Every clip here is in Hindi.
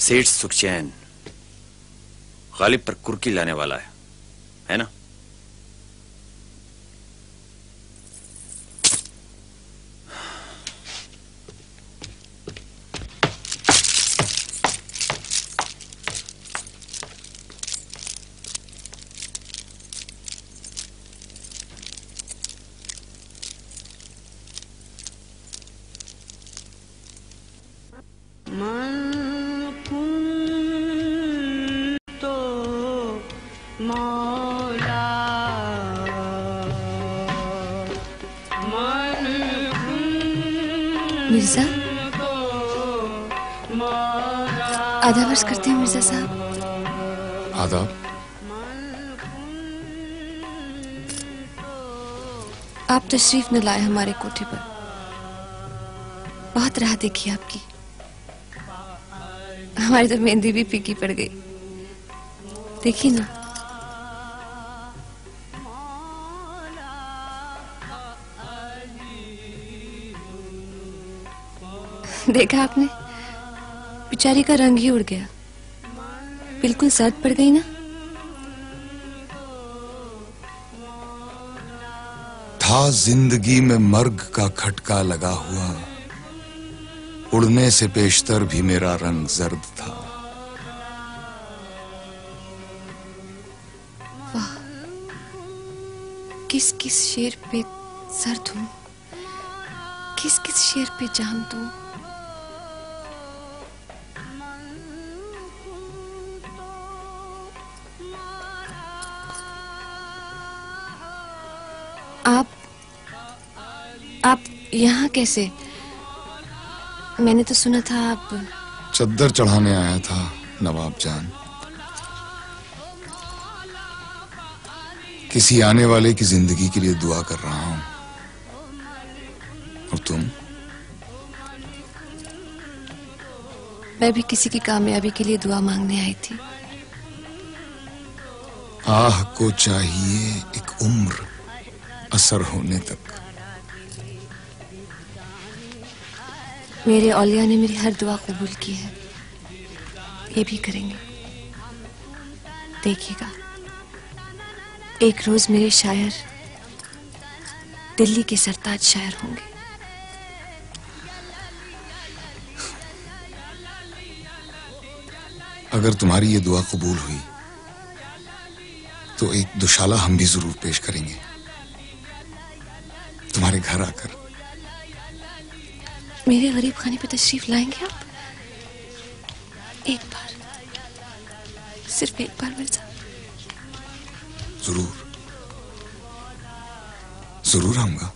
सेठ सुखचैन गालिब पर कुर्की लाने वाला है ना? मिर्जा, आदाब अर्ज करते हैं मिर्जा साहब। आदाब। आप तशरीफ न लाए हमारे कोठे पर। बहुत राह देखी आपकी। हमारी तो मेहंदी भी फीकी पड़ गई। देखी ना, देखा आपने? बेचारी का रंग ही उड़ गया। बिल्कुल सर्द पड़ गई ना। था जिंदगी में मर्ग का खटका लगा हुआ, उड़ने से पेशतर भी मेरा रंग जर्द था। वाह, किस किस शेर पे सर दूं, किस किस शेर पे जान दूं। आप यहाँ कैसे? मैंने तो सुना था आप चद्दर चढ़ाने आया था नवाब जान। किसी आने वाले की जिंदगी के लिए दुआ कर रहा हूं। और तुम? मैं भी किसी की कामयाबी के लिए दुआ मांगने आई थी। आह को चाहिए एक उम्र असर होने तक। मेरे औलिया ने मेरी हर दुआ कबूल की है, ये भी करेंगे। देखिएगा, एक रोज मेरे शायर दिल्ली के सरताज शायर होंगे। अगर तुम्हारी ये दुआ कबूल हुई तो एक दुशाला हम भी जरूर पेश करेंगे तुम्हारे घर आकर। मेरे गरीब खाने पे तशरीफ लाएंगे आप? एक बार, सिर्फ एक बार मिर्जा। जरूर जरूर आऊंगा।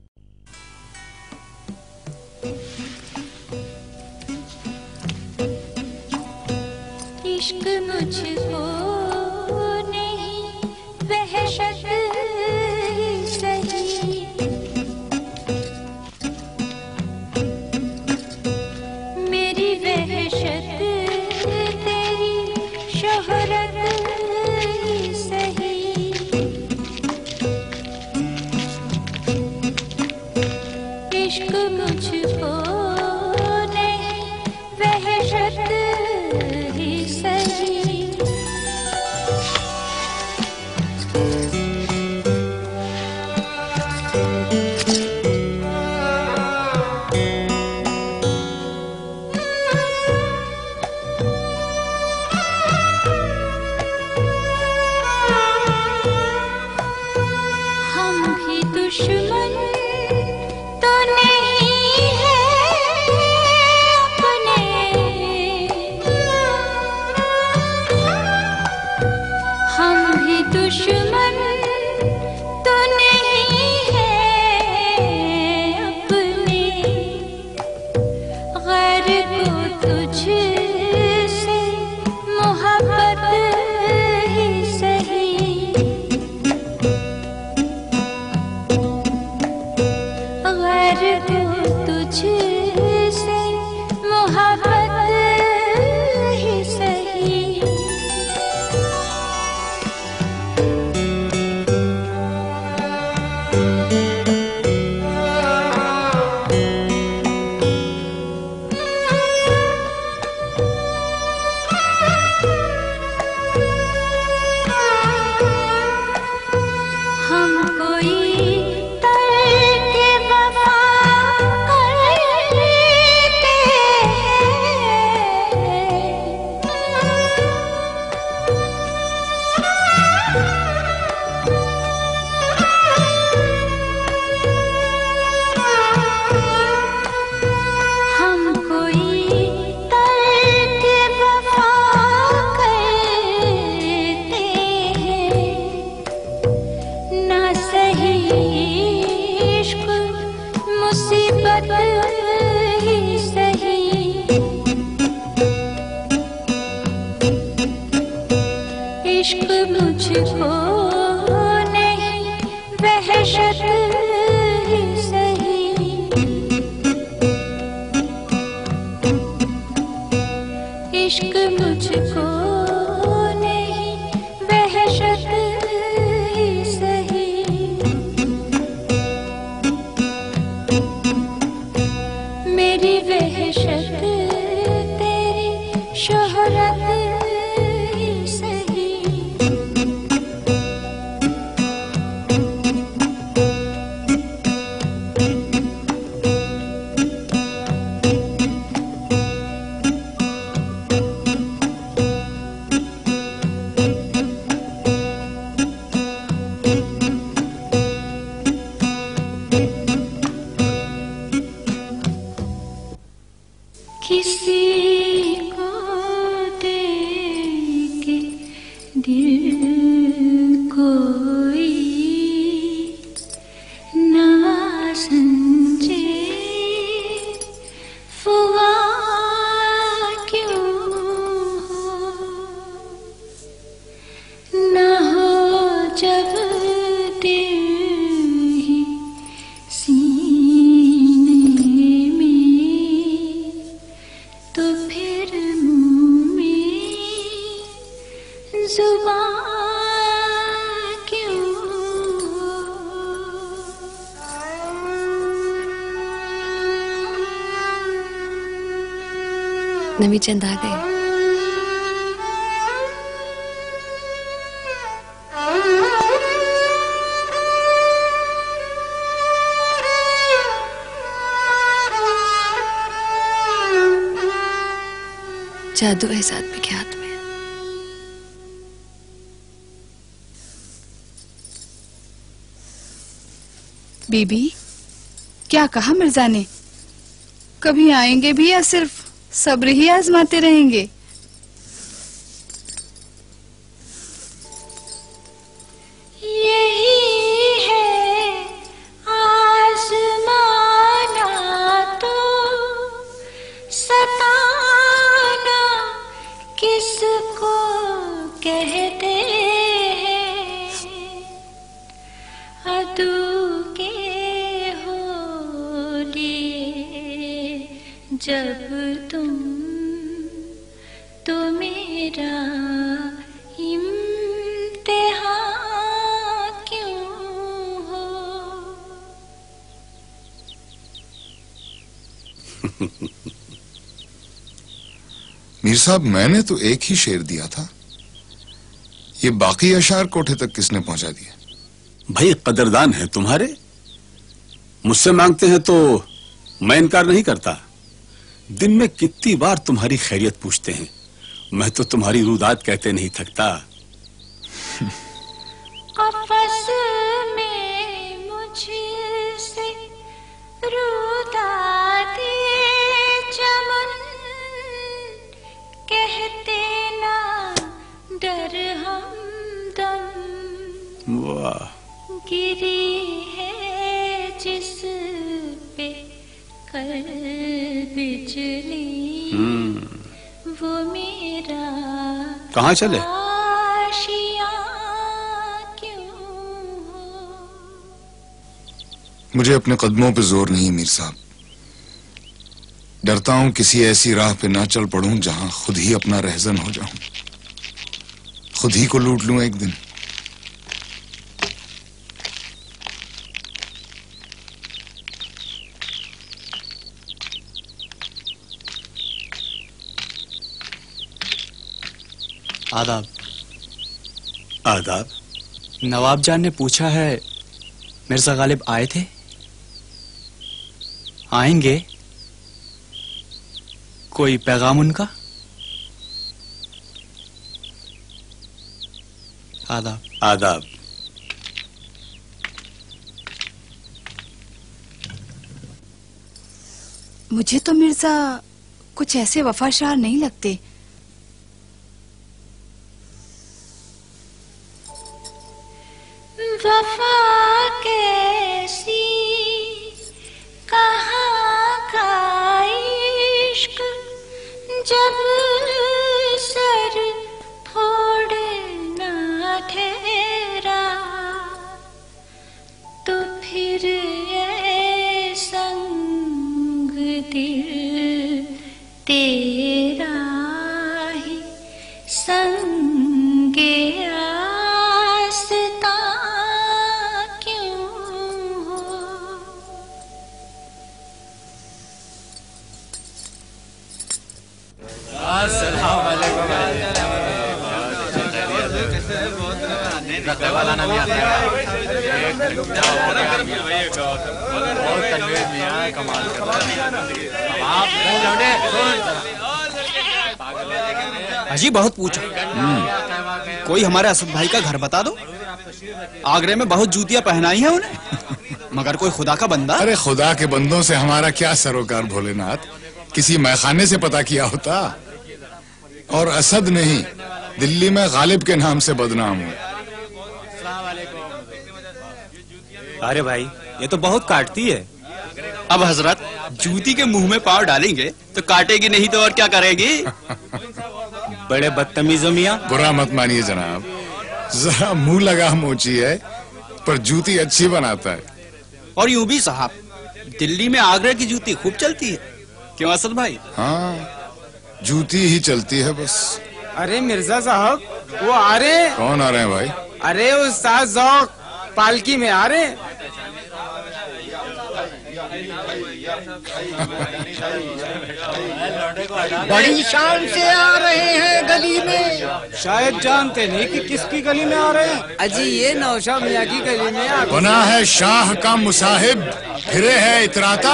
इश्क मुझको नहीं वहशत सही, मेरी वहशत तेरी शोहरत ही सही। इश्क मुझको नहीं वहशत ही सही, इश्क मुझको नहीं वहशत ही सही, मेरी वहशत तेरी शोहरत ही सही। किसी को देके दिल कोई ना समझे, फुआ क्यों हो ना हो जब दिल ही सीने में, तो फिर मुँह में जुबान क्यों हो। नवी चंद आ गए। जादू है इस आदमी के हाथ में। बीबी, क्या कहा मिर्जा ने? कभी आएंगे भी या सिर्फ सब्र ही आजमाते रहेंगे? यही है आज़माना तो सताना किसको कहते हैं, अदू के हो लिए जब तुम तो मेरा इम्तिहान क्यों हो। मीर साहब, मैंने तो एक ही शेर दिया था, ये बाकी अशार कोठे तक किसने पहुंचा दिया? भाई कदरदान है तुम्हारे, मुझसे मांगते हैं तो मैं इनकार नहीं करता। दिन में कितनी बार तुम्हारी खैरियत पूछते हैं, मैं तो तुम्हारी रुदात कहते नहीं थकता। आपस में मुझसे रुदाते चमन कहते ना डर हमदम, वाह, गिरी है जिस पे कल बिजली, वो मेरा कहाँ चले? आशियाँ क्यों हो। मुझे अपने कदमों पे जोर नहीं मीर साहब, डरता हूं किसी ऐसी राह पे ना चल पड़ूं जहां खुद ही अपना रहजन हो जाऊं, खुद ही को लूट लूं एक दिन। आदाब। आदाब। नवाब जान ने पूछा है मिर्जा गालिब आए थे? आएंगे? कोई पैगाम उनका? आदाब। आदाब। मुझे तो मिर्जा कुछ ऐसे वफाशार नहीं लगते। वफा कैसी कहाँ का इश्क, जब सर फोड़ना ठहरा, तो फिर ये संग दिल तेरा अजी बहुत पूछा। कोई हमारे असद भाई का घर बता दो। आगरे में बहुत जूतियां पहनाई हैं उन्हें, मगर कोई खुदा का बंदा। अरे खुदा के बंदों से हमारा क्या सरोकार भोलेनाथ, किसी मैखाने से पता किया होता। और असद नहीं, दिल्ली में गालिब के नाम से बदनाम हूँ। अरे भाई ये तो बहुत काटती है। अब हजरत जूती के मुंह में पाँव डालेंगे तो काटेगी नहीं तो और क्या करेगी। बड़े बदतमीज हो मियां। बुरा मत मानिए जनाब, जरा मुंह लगा मोची है पर जूती अच्छी बनाता है। और यूं भी साहब, दिल्ली में आगरा की जूती खूब चलती है। क्यों असद भाई? हाँ, जूती ही चलती है बस। अरे मिर्जा साहब वो आ रहे हैं। कौन आ रहे हैं भाई? अरे उस्ताद ज़ौक़ पालकी में आ रहे हैं। बड़ी शान से आ रहे हैं गली में। शायद जानते नहीं कि किसकी गली में आ रहे हैं। अजी ये नौशा मियाँ की गली में आ। बना है शाह का मुसाहिब, फिरे है इतराता।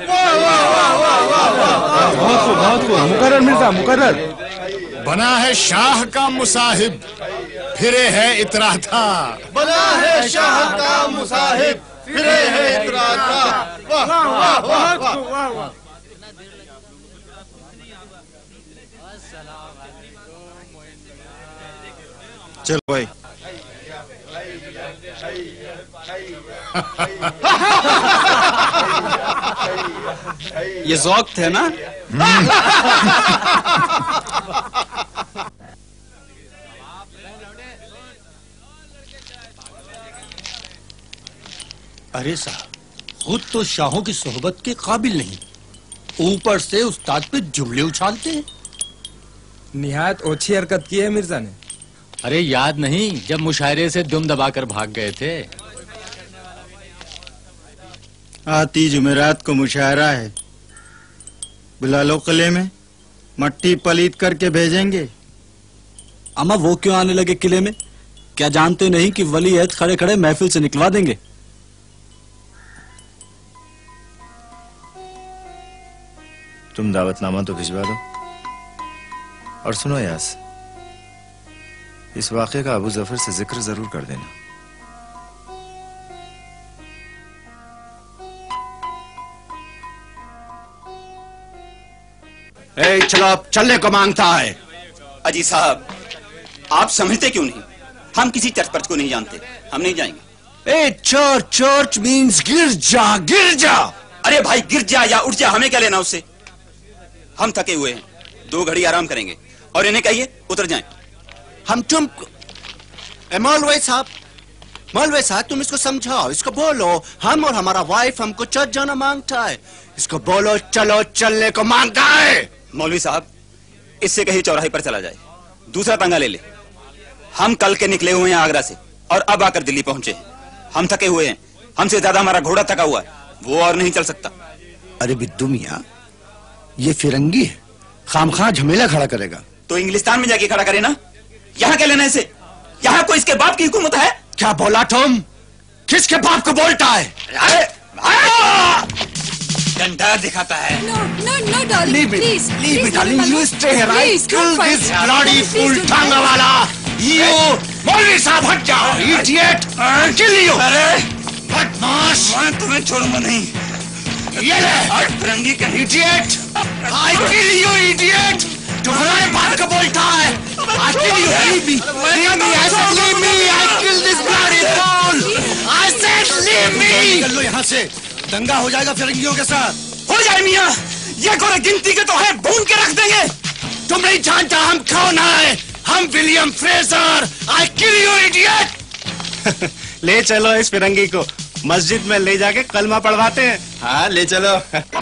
बहुत मुकर्रर मिर्जा मुकर्रर। बना है शाह का मुसाहिब, फिरे है इतराता। बना है शाह का मुसाहिब, फिरे है इतराता। वाह वाह वाह वाह। चल भाई। ये ज़ौक़ थे ना? अरे साहब, खुद तो शाहों की सोहबत के काबिल नहीं, ऊपर से उस्ताद पे जुमले उछालते हैं। निहायत ओछी हरकत की है मिर्जा ने। अरे याद नहीं जब मुशायरे से दुम दबाकर भाग गए थे। आती जुमेरात को मुशायरा है, बुला लो किले में, मट्टी पलीत करके भेजेंगे। अम्मा वो क्यों आने लगे किले में? क्या जानते नहीं कि वली अहद खड़े खड़े महफिल से निकलवा देंगे? तुम दावतनामा तो भिजवा दो। और सुनो यास, इस वाक़े का अबू जफर से जिक्र जरूर कर देना। चलो अब चलने को मांगता है। अजी साहब आप समझते क्यों नहीं? हम किसी चर्च पर्च को नहीं जानते, हम नहीं जाएंगे। चर्च मीन्स गिरजा गिरजा। अरे भाई गिर जा या उठ जा, हमें क्या लेना उससे? हम थके हुए हैं, 2 घड़ी आराम करेंगे और इन्हें कहिए उतर जाएं। हम तुम मौलवी साहब तुम इसको समझाओ, इसको बोलो हम और हमारा वाइफ हमको चर्च जाना मांगता है। इसको बोलो चलो चलने को मांगता है। मौलवी साहब इससे कहीं चौराहे पर चला जाए, दूसरा पंगा ले ले। हम कल के निकले हुए हैं आगरा से और अब आकर दिल्ली पहुंचे हैं। हम थके हुए हैं, हमसे ज्यादा हमारा घोड़ा थका हुआ है, वो और नहीं चल सकता। अरे बिद्दू मियां, ये फिरंगी है, खामखा झमेला खड़ा करेगा। तो इंग्लिस्तान में जाके खड़ा करे ना, यहाँ क्या लेना है इसे? यहाँ कोई इसके बाप की हुकूमत है? क्या बोला तुम? किसके बाप को बोलता है? डंडा दिखाता है। No, darling, please. Leave me, darling. You stay here. I kill this bloody fool टांगा वाला. You, मौलवी साहब हट जाओ, idiot. I'll kill you. अरे बदमाश. मैं तुम्हें छोड़ूंगा नहीं। ये ले. फिरंगी का idiot. I kill you, idiot. तुम्हारे बाप को बोलता है. I kill you. Leave me. Leave me. I said leave me. I kill this bloody fool. I said leave me. निकल लो यहाँ से. दंगा हो जाएगा फिरंगियों के साथ। हो जाए मियां, ये कोई गिनती के तो है, भून के रख देंगे। तुम नहीं जानता हम कौन है? हम William Fraser. I kill you, idiot. ले चलो इस फिरंगी को, मस्जिद में ले जाके कलमा पढ़वाते हैं। हाँ ले चलो।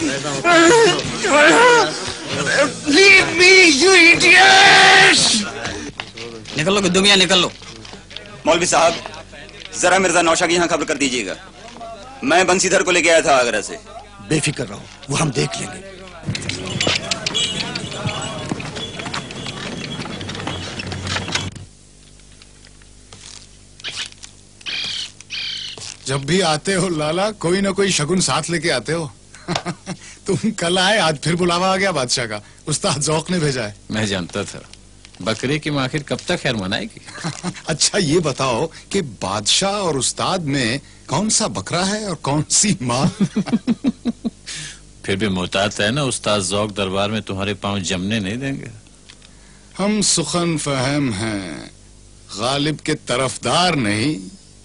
Leave me, you idiot. निकल लो बिद्दू मियां, निकल लो। मौलवी साहब जरा मिर्जा नौशा की यहाँ खबर कर दीजिएगा, मैं बंसीधर को लेके आया था आगरा से। बेफिक्र रहो, वो हम देख लेंगे। जब भी आते हो लाला कोई ना कोई शगुन साथ लेके आते हो। तुम कल आए, आज फिर बुलावा आ गया बादशाह का। उस्ताद ज़ौक़ ने भेजा है। मैं जानता था। बकरे की आखिर कब तक खैर मनाएगी? अच्छा ये बताओ कि बादशाह और उस्ताद में कौन सा बकरा है और कौन सी माँ? फिर भी मोहतात है ना, उस्ताद ज़ौक़ दरबार में तुम्हारे पांव जमने नहीं देंगे। हम सुखन फहम हैं, गालिब के तरफदार नहीं।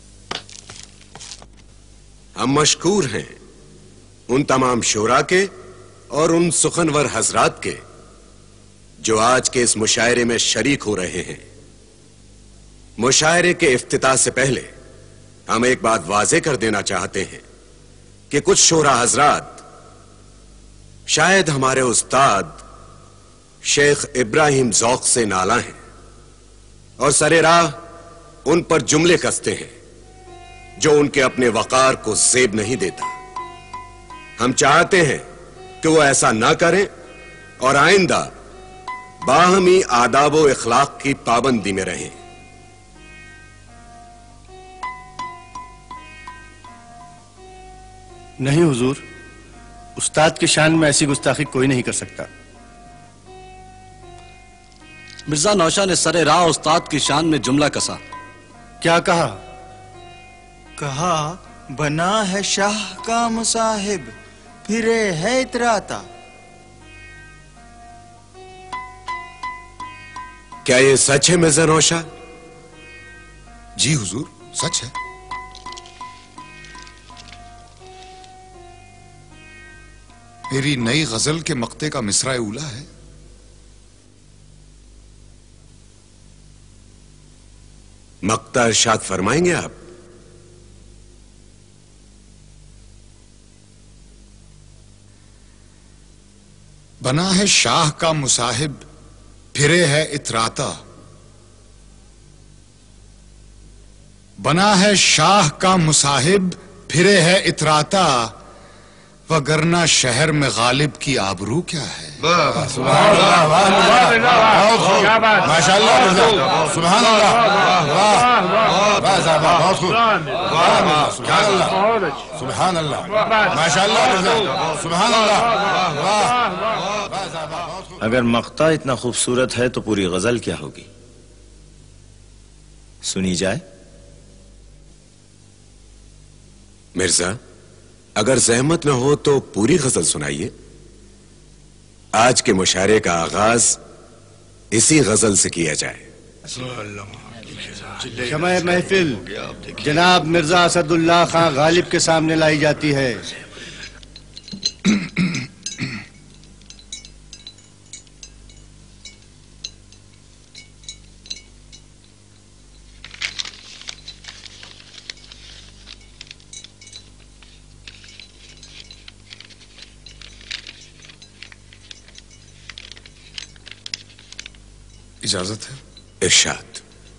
हम मशकूर हैं उन तमाम शोरा के और उन सुखनवर हजरात के जो आज के इस मुशायरे में शरीक हो रहे हैं। मुशायरे के इफ्तिताह से पहले हम एक बात वाज़े कर देना चाहते हैं कि कुछ शोरा हजरात शायद हमारे उस्ताद शेख इब्राहिम ज़ौक़ से नाला हैं और सरे राह उन पर जुमले कसते हैं जो उनके अपने वकार को ज़ेब नहीं देता। हम चाहते हैं कि वो ऐसा ना करें और आइंदा बाहमी आदाब व इखलाक की पाबंदी में रहें। नहीं हुजूर, उस्ताद की शान में ऐसी गुस्ताखी कोई नहीं कर सकता। मिर्जा नौशा ने सरे राह उस्ताद की शान में जुमला कसा। क्या कहा? कहा बना है शाह का मुसाहिब, फिरे है इतराता। क्या ये सच है मिर्जा नौशा? जी हुजूर, सच है। मेरी नई गजल के मक्ते का मिसरा उला है। मक्ता इरशाद फरमाएंगे आप? बना है शाह का मुसाहिब, फिरे है इतराता। बना है शाह का मुसाहिब, फिरे है इतराता, वगरना शहर में गालिब की आबरू क्या है। माशाअल्लाह, सुभान अल्लाह, सुभान अल्लाह, माशाअल्लाह, सुभान अल्लाह। अगर मक्ता इतना खूबसूरत है तो पूरी गजल क्या होगी? सुनी जाए? मिर्जा, अगर जहमत न हो तो पूरी गजल सुनाइए। आज के मुशायरे का आगाज इसी गजल से किया जाए। शमए महफिल जनाब मिर्जा असदुल्लाह खां गालिब के सामने लाई जाती है। इजाजत है? इरशाद।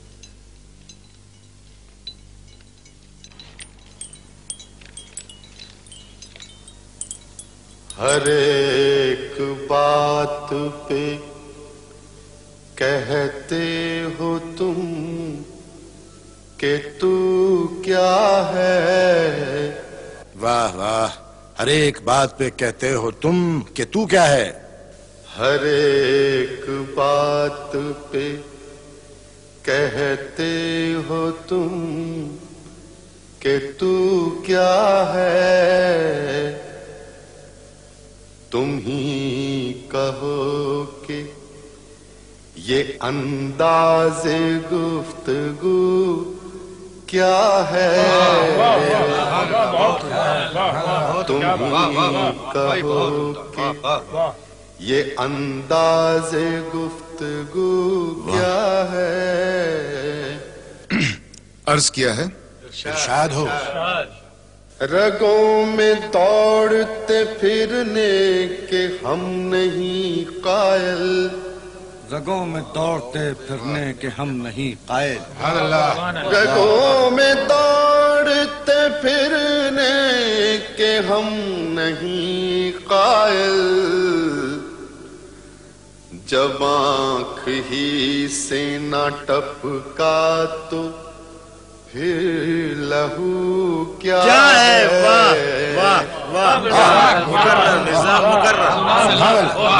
हर एक बात पे कहते हो तुम कि तू क्या है। वाह वाह, हर एक बात पे कहते हो तुम कि तू क्या है। हर एक बात पे कहते हो तुम कि तू क्या है। तुम ही कहो कि ये अंदाज़े गुफ्तगू क्या है। तुम ही कहो कि ये अंदाज़े गुफ्तगू क्या है। अर्ज किया है, इरशाद हो। रगों में दौड़ते फिरने के हम नहीं कायल। रगों में दौड़ते फिरने के हम नहीं कायल। रगों में दौड़ते फिरने के हम नहीं कायल। जब आँख ही से ना टपका तो फिर लहू क्या है? वाह वाह वाह, मुकर्रर मिर्जा, मुकर्रर।